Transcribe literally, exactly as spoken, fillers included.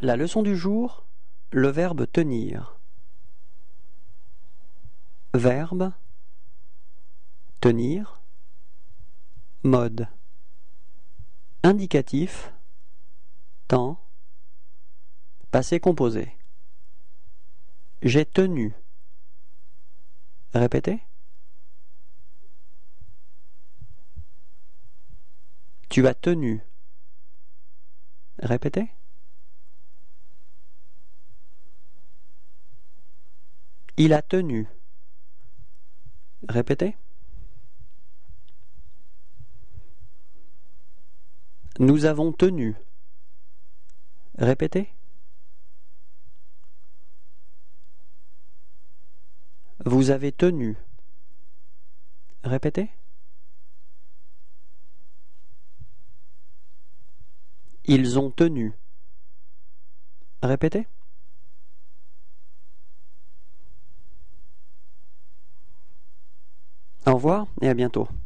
La leçon du jour, le verbe tenir. Verbe, tenir, mode. Indicatif, temps, passé composé. J'ai tenu. Répétez. Tu as tenu. Répétez. Il a tenu. Répétez. Nous avons tenu. Répétez. Vous avez tenu. Répétez. Ils ont tenu. Répétez. Au revoir et à bientôt.